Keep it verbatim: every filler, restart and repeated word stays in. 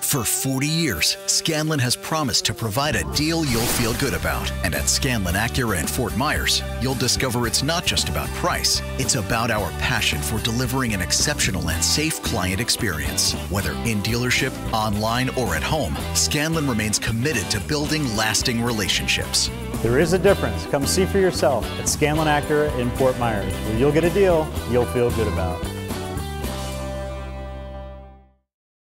For forty years, Scanlon has promised to provide a deal you'll feel good about. And at Scanlon Acura in Fort Myers, you'll discover it's not just about price, it's about our passion for delivering an exceptional and safe client experience. Whether in dealership, online, or at home, Scanlon remains committed to building lasting relationships. There is a difference. Come see for yourself at Scanlon Acura in Fort Myers, where you'll get a deal you'll feel good about.